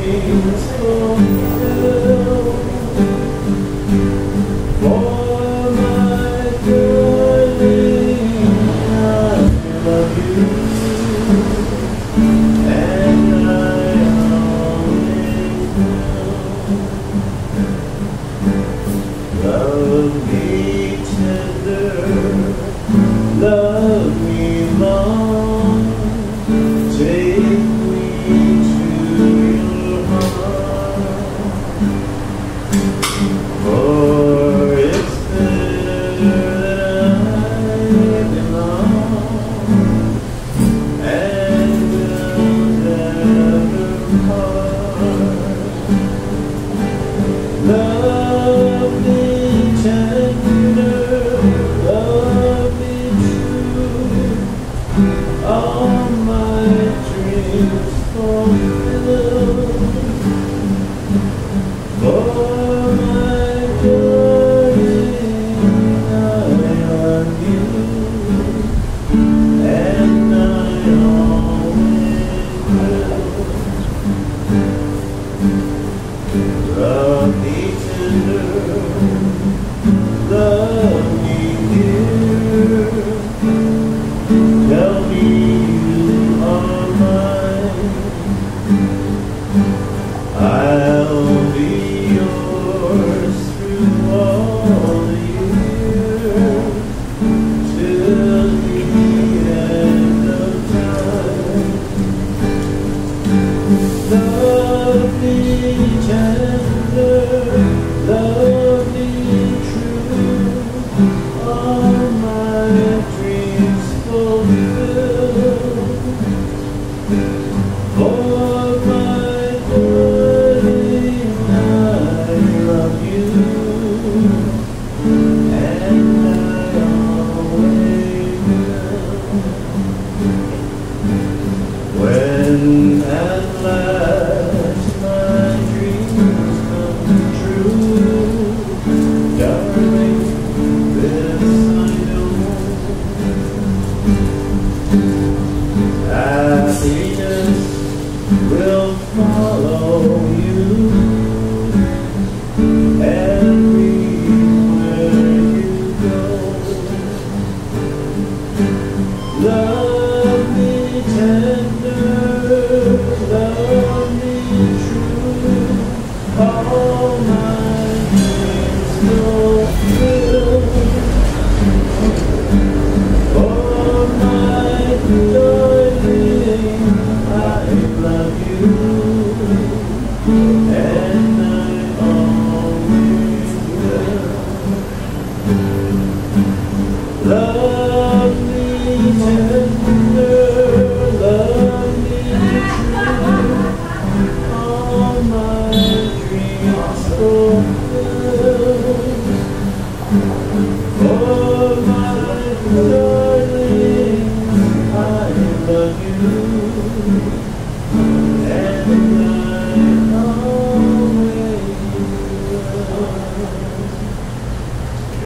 dreams fulfilled. For my darling, I love you, and I always will. Love me tender, love me long, take me to your heart, for it's there that I belong, and will never part. Love me tender, love me true, all my dreams fulfilled. For my darling, I love you, and I always will. Love me tender, love me dear, tell me you are mine. I'll be yours through all the years, till the end of time. Love me tender, love me true, all my dreams fulfilled. For my darling, I love you, and I always will. When at last my dreams come true, darling, this I know, happiness will follow you everywhere you go. Love me tender, love me true, all my dreams fulfilled. For my darling, I love you, and I always will. Love me tender, love me true, all my dreams fulfilled.